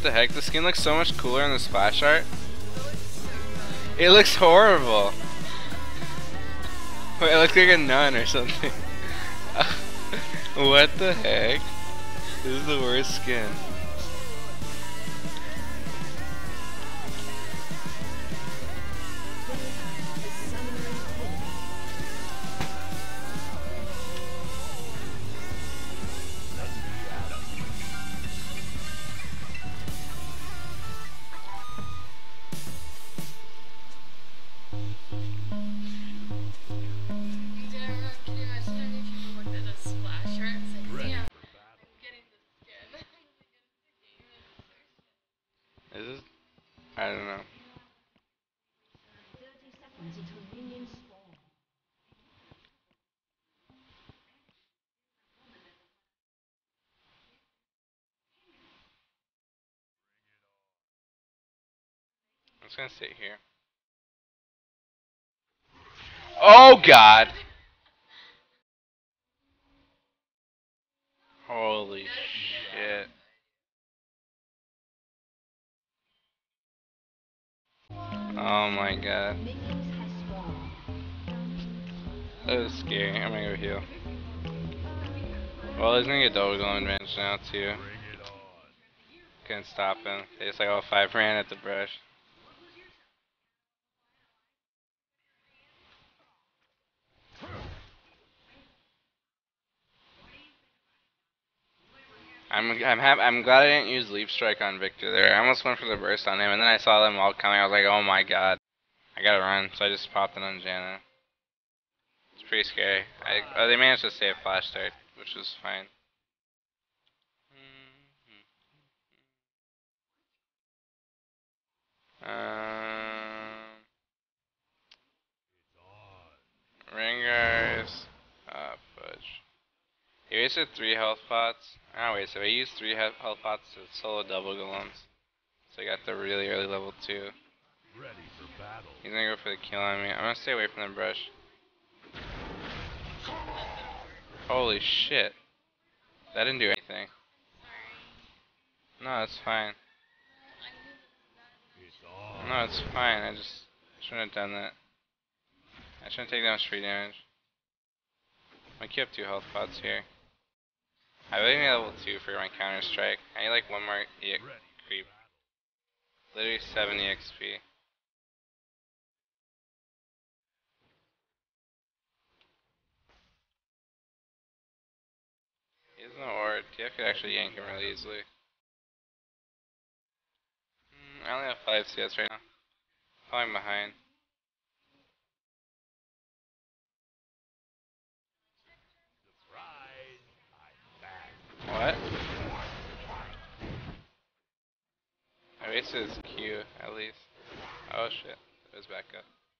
the heck? The skin looks so much cooler in the splash art. It looks horrible. Wait, it looks like a nun or something. What the heck? This is the worst skin. Is this? I don't know. I'm just gonna sit here. Oh God! Holy shit. Oh my God. That was scary. I'm gonna go heal. Well, he's gonna get double golem advantage now too. Couldn't stop him. They just like all 5 ran at the brush. I'm glad I didn't use Leap Strike on Victor there. I almost went for the burst on him, and then I saw them all coming. I was like, oh my God, I gotta run. So I just popped it on Janna. It's pretty scary. They managed to save Flash Start, which was fine. Ringers. Fudge. He wasted 3 health pots. Oh wait, so I used 3 health pots to solo double golems. So I got the really early level 2. He's gonna go for the kill on me. I'm gonna stay away from the brush. Holy shit. That didn't do anything. No, it's fine. No, it's fine. I just shouldn't have done that. I shouldn't take that much free damage. I keep 2 health pots here. I really need level 2 for my counter strike. I need like 1 more creep. Literally 70 XP. He has no aura. TF could actually yank him really easily. I only have 5 CS right now. Falling behind. What? I wasted his Q, at least. Oh shit, it was back up.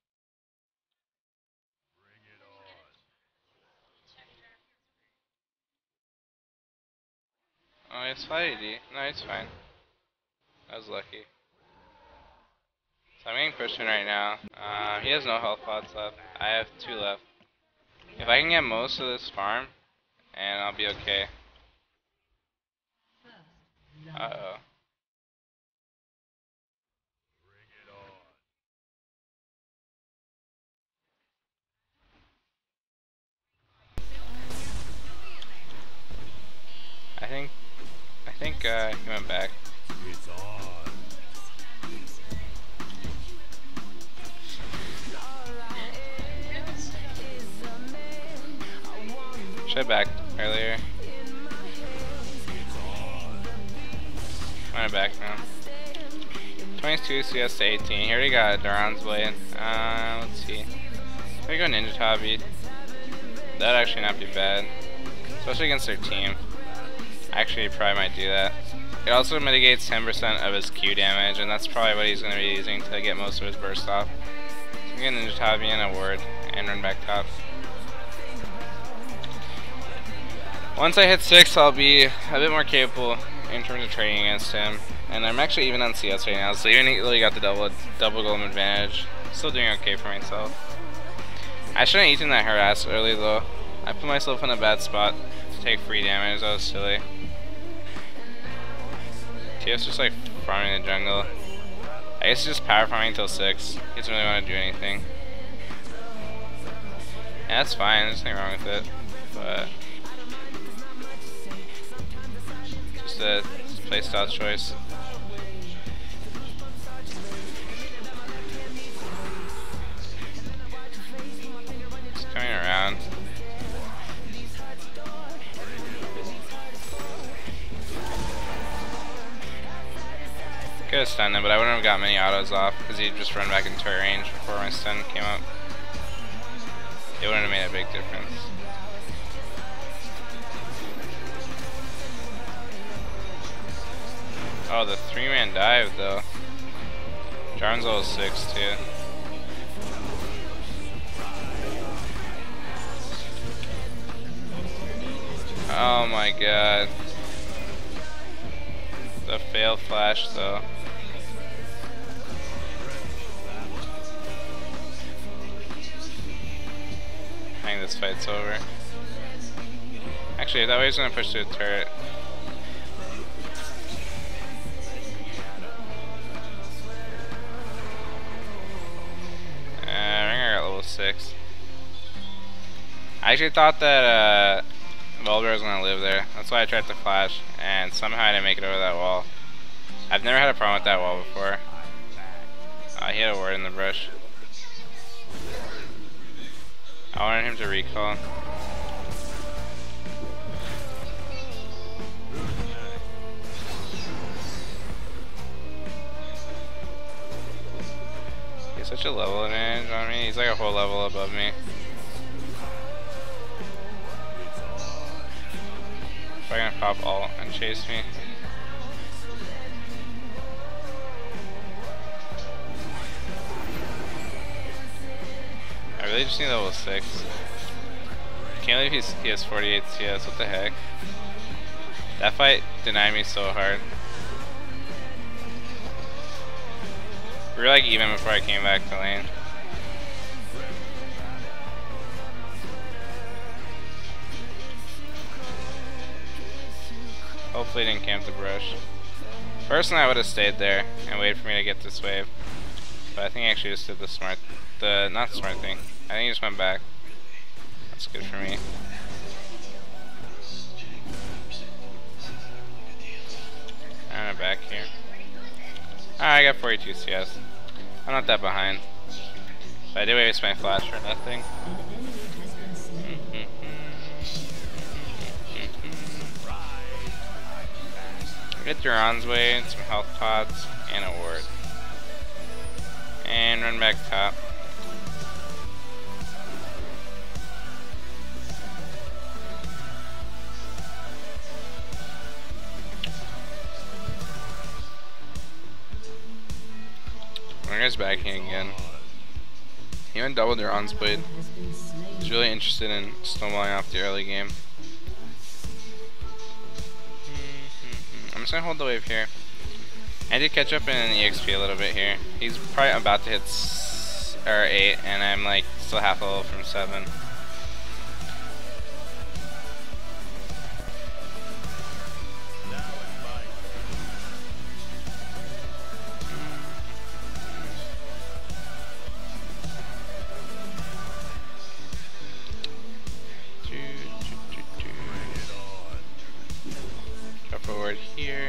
Oh, it's 5 AD. No, it's fine. I was lucky. So I'm getting pushed in right now. He has no health pots left. I have 2 left. If I can get most of this farm, and I'll be okay. Uh-oh. I think he went back. Should have backed earlier. I'm back now. 22 CS to 18. He already got Duran's Blade. Let's see. If I go Ninja Tabi, that'd actually not be bad. Especially against their team. Actually, probably might do that. It also mitigates 10% of his Q damage, and that's probably what he's going to be using to get most of his burst off. So I'm getting Ninja Tabi and a ward, and run back top. Once I hit 6, I'll be a bit more capable in terms of trading against him. And I'm actually even on CS right now, so even really got the double golem advantage. Still doing okay for myself. I shouldn't have eaten that harass early though. I put myself in a bad spot to take free damage. That was silly. TF's just like farming the jungle. I guess just power farming until 6. He doesn't really want to do anything. Yeah, that's fine, there's nothing wrong with it. But just a playstyle choice. Just coming around. Could have stunned him, but I wouldn't have got many autos off because he'd just run back into range before my stun came up. It wouldn't have made a big difference. Oh, the 3-man dive though. Jarn's level 6 too. Oh my god. The fail flash though. I think this fight's over. Actually, that way he's gonna push to a turret. Rengar got level 6. I actually thought that Volibear was gonna live there. That's why I tried to flash, and somehow I didn't make it over that wall. I've never had a problem with that wall before. He had a ward in the brush. I wanted him to recall. He's such a level advantage on me. He's like a whole level above me. Probably gonna pop ult and chase me. I really just need level 6. Can't believe he has 48 CS, what the heck? That fight denied me so hard. We were like even before I came back to lane. Hopefully he didn't camp the brush. Personally, I would have stayed there and waited for me to get this wave. But I think he actually just did the smart, not the smart thing. I think he just went back. That's good for me. I'm back here. Alright, I got 42 CS. I'm not that behind. But I did waste my flash for nothing. Get Duran's way, some health pods, and a ward. And run back top. Rengar's backing again. He went double Duran's blade. He's really interested in snowballing off the early game. I'm just gonna hold the wave here. I did catch up in EXP a little bit here. He's probably about to hit 8, and I'm like still half a level from 7. Drop forward here.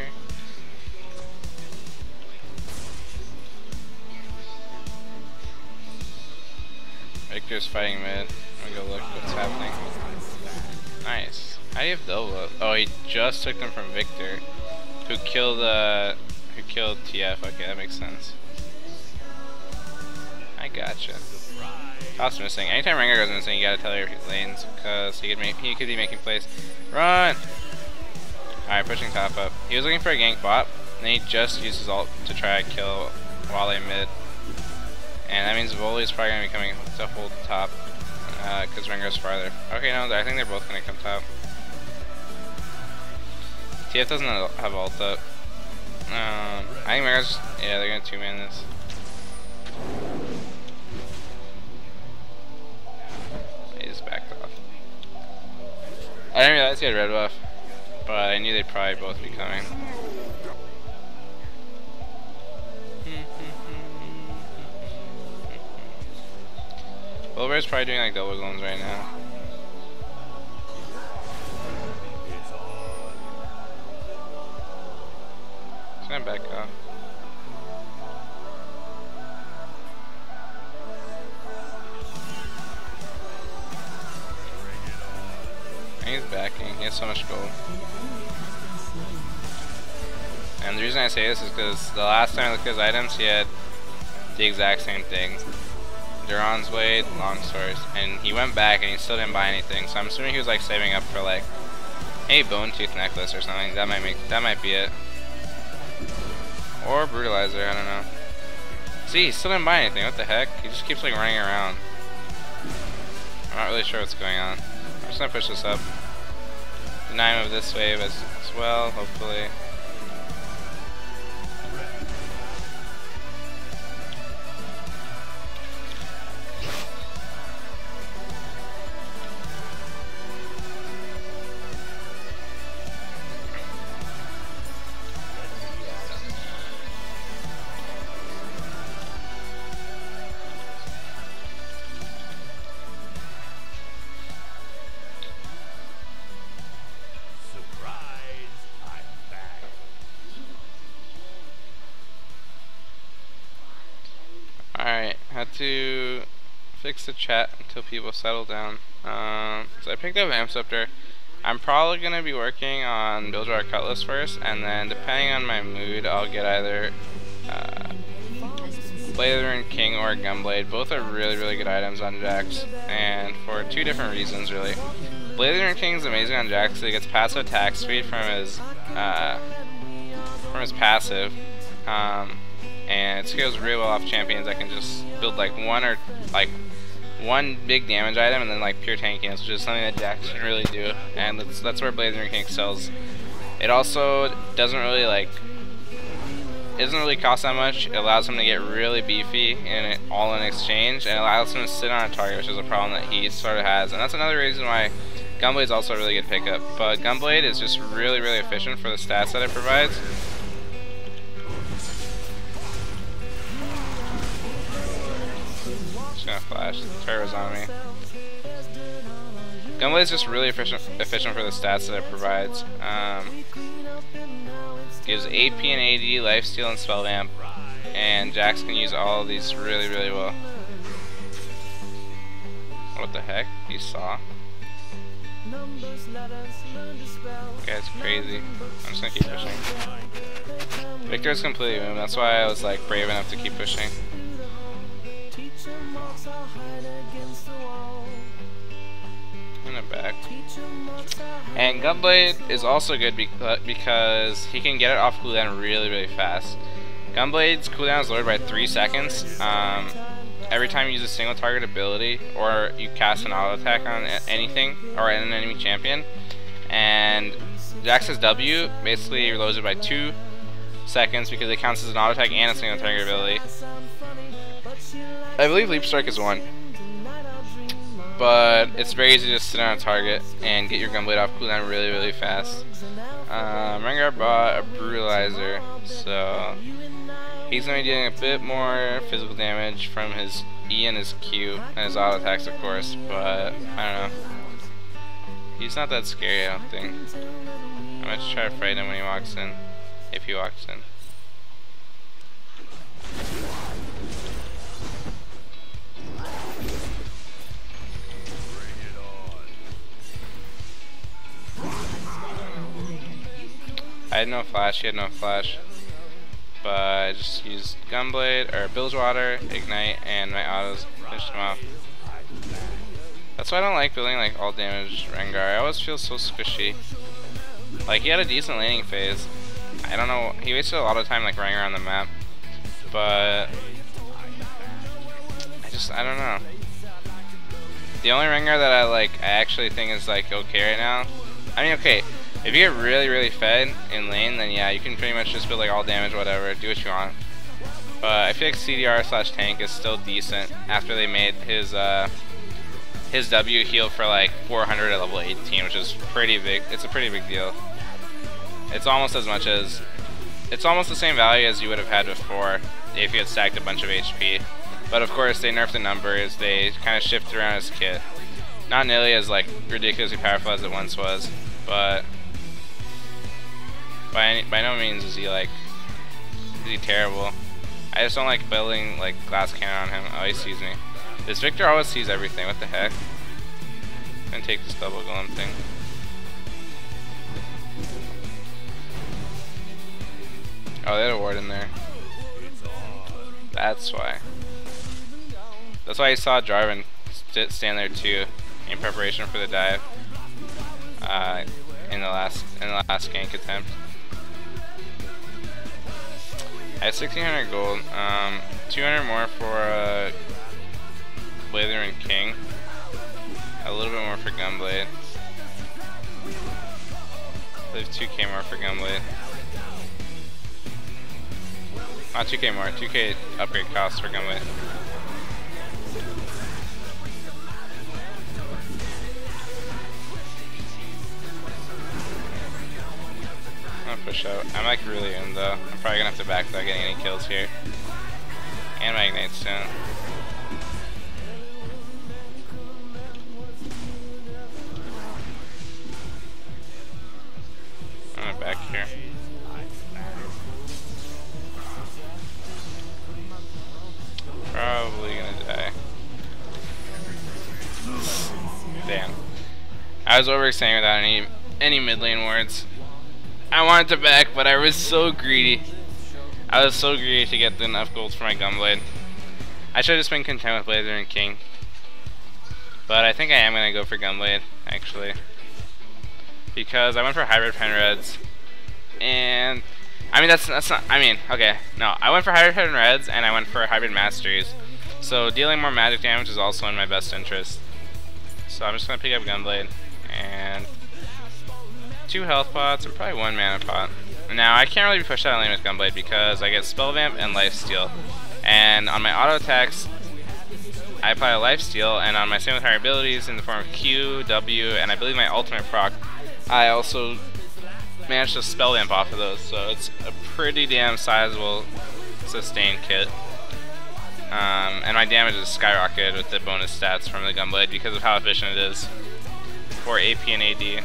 Victor's fighting mid. I'm gonna go look what's happening. Nice. How do you have double? Oh, he just took them from Victor, who killed TF. Okay, that makes sense. I gotcha. Toss missing. Anytime Rengar goes missing, you gotta tell your lanes because he could be making plays. Run! Alright, pushing top up. He was looking for a gank bot, and then he just used his ult to try to kill Wale mid. And that means Voli is probably going to be coming to hold top, because Rengar's farther. Okay, no, I think they're both going to come top. TF doesn't have ult up. I think Rengar's just, yeah, they're going to 2-man this. He just backed off. I didn't realize he had red buff, but I knew they'd probably both be coming. Gunblade's probably doing like double zones right now. He's gonna back up. And he's backing. He has so much gold. And the reason I say this is because the last time I looked at his items, he had the exact same thing. Duran's Blade, long swords, and he went back and he still didn't buy anything. So I'm assuming he was like saving up for like a bone tooth necklace or something. That might be it. Or brutalizer, I don't know. See, he still didn't buy anything. What the heck? He just keeps like running around. I'm not really sure what's going on. I'm just gonna push this up. Deny him of this wave as well, hopefully. Alright, had to fix the chat until people settle down. So I picked up Ampscepter. I'm probably going to be working on Bilgewater Cutlass first, and then depending on my mood, I'll get either Blade of the Ruined King or Gunblade. Both are really good items on Jax, and for two different reasons really. Blade of the Ruined King is amazing on Jax because he gets passive attack speed from his passive. And it scales really well off champions that can just build like one big damage item and then like pure tankiness, which is something that Jax can really do, and that's where Blade of the Ruined King excels. It also doesn't really it doesn't really cost that much. It allows him to get really beefy and all in exchange, and it allows him to sit on a target, which is a problem that he sort of has, and that's another reason why Gunblade is also a really good pickup. But Gunblade is just really efficient for the stats that it provides. Gonna flash. Terror's on me. Gunblade is just really efficient for the stats that it provides. Gives AP and AD, lifesteal, and spell vamp, and Jax can use all of these really well. What the heck? You saw? Okay, it's crazy. I'm just gonna keep pushing. Victor's completely moved. That's why I was like brave enough to keep pushing. In the back. And Gunblade is also good because he can get it off cooldown really fast. Gunblade's cooldown is lowered by 3 seconds every time you use a single target ability or you cast an auto attack on anything or an enemy champion. And Jax's W basically lowers it by 2 seconds because it counts as an auto attack and a single target ability. I believe Leap Strike is 1. But it's very easy to just sit on a target and get your Gunblade off cooldown really fast. Rengar bought a Brutalizer, so he's going to be getting a bit more physical damage from his E and his Q, and his auto attacks of course, but I don't know. He's not that scary, I don't think. I'm going to try to fight him when he walks in, if he walks in. I had no flash, he had no flash, but I just used Gunblade, or Bilgewater, Ignite, and my autos finished him off. That's why I don't like building like all damage Rengar. I always feel so squishy. Like, he had a decent laning phase. I don't know, he wasted a lot of time like running around the map, but I don't know. The only Rengar that I actually think is like okay right now, I mean, okay, if you get really fed in lane, then yeah, you can pretty much just build like all damage, whatever, do what you want. But I feel like CDR/tank is still decent after they made his W heal for like 400 at level 18, which is pretty big. It's a pretty big deal. It's almost the same value as you would have had before if you had stacked a bunch of HP. But of course, they nerfed the numbers. They kind of shifted around his kit. Not nearly as like ridiculously powerful as it once was, but by no means is he terrible. I just don't like building like glass cannon on him. Oh, he sees me. This Victor always sees everything. What the heck? I'm gonna take this double golem thing. Oh, they had a ward in there. That's why. That's why you saw Jarvan stand there too, in preparation for the dive. In the last gank attempt. I have 1600 gold. 200 more for Blazer and King. A little bit more for Gunblade. I believe 2k more for Gunblade. Not 2k more, 2k upgrade cost for Gunblade. I'm gonna push out. I'm like really in though. I'm probably gonna have to back without getting any kills here. And my Ignite Stone. I'm gonna back here. Probably gonna die. Damn. I was overextending without any mid lane wards. I wanted to back, but I was so greedy. I was so greedy to get enough gold for my Gunblade. I should have just been content with Blazer and King. But I think I am gonna go for Gunblade, actually. Because I went for Hybrid Pen Reds. And I mean that's not okay. No, I went for Hybrid Pen Reds and I went for Hybrid Masteries. So dealing more magic damage is also in my best interest. So I'm just gonna pick up Gunblade and 2 health pots and probably 1 mana pot. Now I can't really be pushed out of lane with Gunblade because I get Spell Vamp and Lifesteal. And on my auto attacks I apply a Lifesteal, and on my Same with Higher abilities in the form of Q, W, and I believe my ultimate proc, I also managed to Spell Vamp off of those, so it's a pretty damn sizable sustain kit. And my damage is skyrocketed with the bonus stats from the Gunblade because of how efficient it is for AP and AD.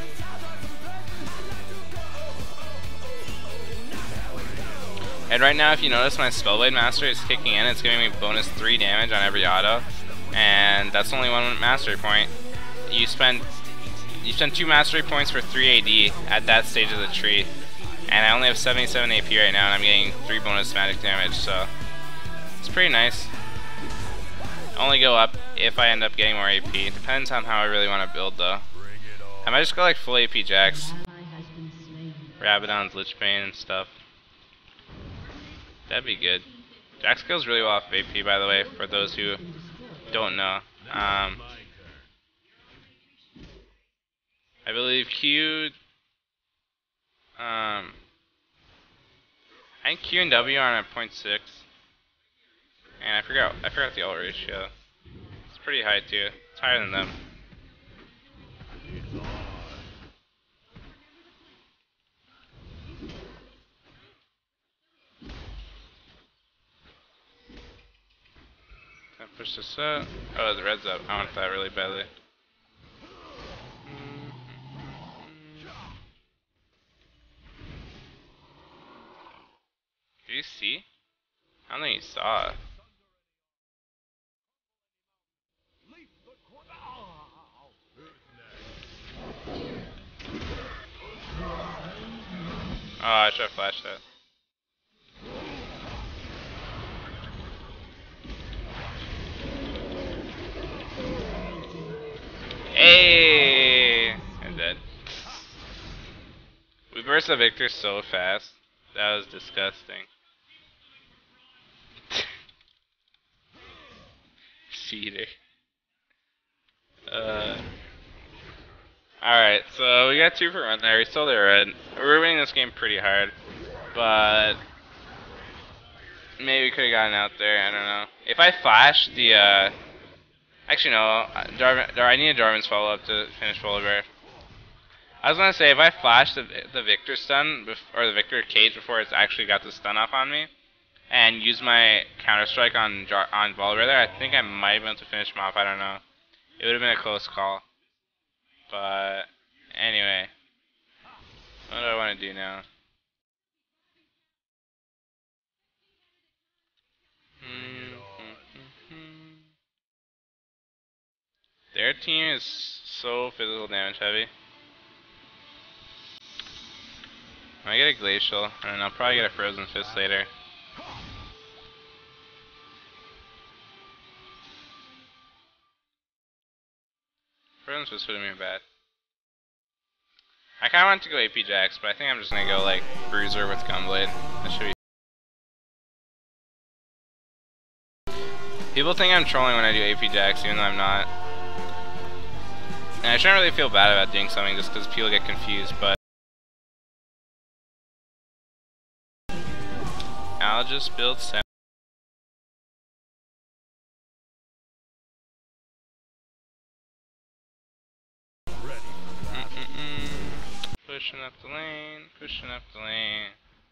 And right now, if you notice, my Spellblade Mastery is kicking in. It's giving me bonus 3 damage on every auto, and that's only 1 mastery point. You spend 2 mastery points for 3 AD at that stage of the tree, and I only have 77 AP right now, and I'm getting 3 bonus magic damage, so it's pretty nice. Only go up if I end up getting more AP. Depends on how I really want to build, though. I might just go like full AP Jax, Rabadon's Lich Bane and stuff. That'd be good. Jax kills really well off AP, by the way, for those who don't know. I believe Q... I think Q and W are on a 0.6. And I forgot the ult ratio. It's pretty high too. It's higher than them. Can I push this up? Oh, the red's up. I want that really badly. Did you see? I don't think you saw it. Oh, I should have flashed that. Hey! I'm dead. We burst the Victor so fast. That was disgusting. Cheater. Alright, so we got 2 for 1 there. We stole the red. We're winning this game pretty hard, but maybe we could have gotten out there. I don't know. If I flash the, actually no, I need a Jarvan's follow up to finish Polar Bear. I was gonna say if I flash the Victor stun or the Victor cage before it's actually got the stun off on me, and use my counter strike on Volibear there, I think I might be able to finish him off. I don't know. It would have been a close call. But anyway, what do I want to do now? Their team is so physical damage heavy. I get a Glacial, and I'll probably get a Frozen Fist later. Frozen Fist wouldn't be bad. I kinda want to go AP Jax, but I think I'm just gonna go like Bruiser with Gunblade. That should be. People think I'm trolling when I do AP Jax, even though I'm not. And I shouldn't really feel bad about doing something just because people get confused, but I'll just build 7. Pushing up the lane, pushing up the lane.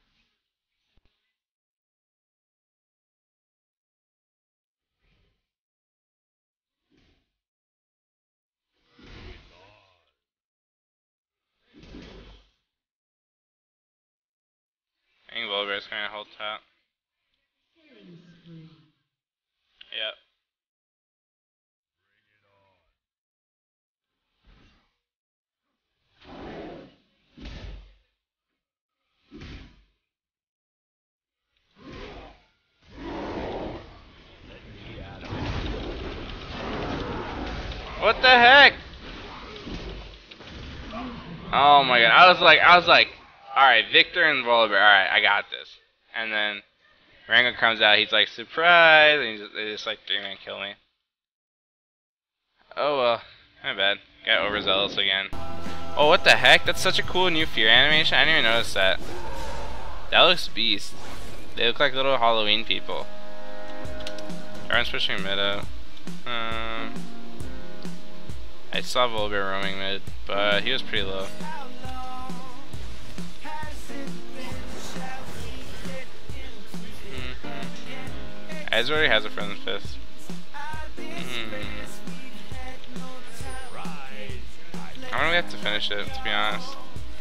I think Volibear's gonna hold top. Yep. What the heck? Oh my god, I was like, alright, Victor and Volibear, alright, I got this. And then Rango comes out, he's like, surprise, and they just like 3-man kill me. Oh well, my bad. Got overzealous again. Oh, what the heck? That's such a cool new fear animation, I didn't even notice that. That looks beast. They look like little Halloween people. Everyone's pushing mid out. I saw Volibear roaming mid, but he was pretty low. Ez already has a Frozen Fist. I don't really have to finish it, to be honest.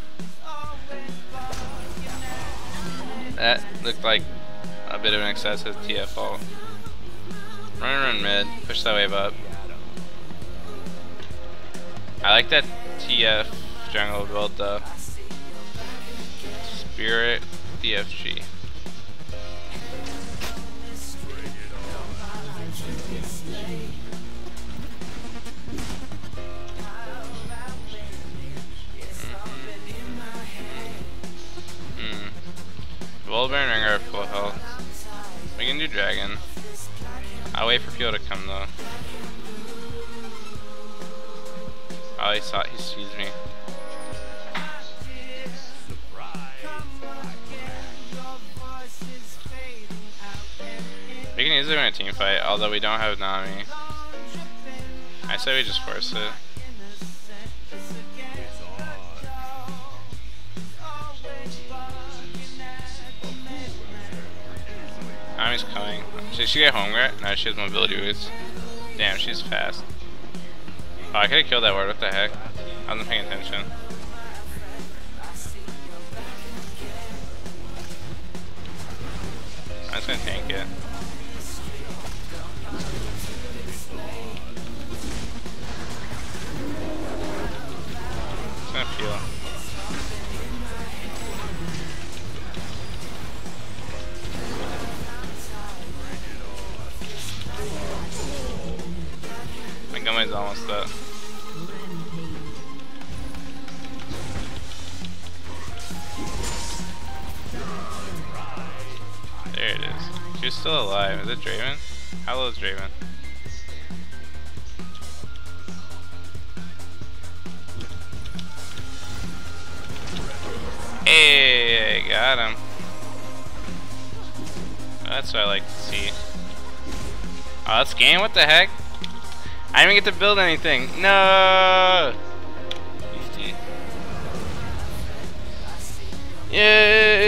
That looked like a bit of an excessive TF ult. Run mid, push that wave up. I like that TF jungle build though. Spirit DFG. Volibear and Ringer are full health. We can do Dragon. I'll wait for people to come though. Oh, he sees me. We can easily win a team fight, although we don't have Nami. I say we just force it. Nami's coming. Should she get home right? No, she has mobility boots. Damn, she's fast. Oh, I could've killed that ward, what the heck? I wasn't paying attention. I'm just gonna tank it. Just gonna peel. My Gunblade's almost up. There it is. She's still alive. Is it Draven? How low is Draven? Hey, got him. That's what I like to see. Oh, that's game? What the heck? I didn't even get to build anything. No! Yay!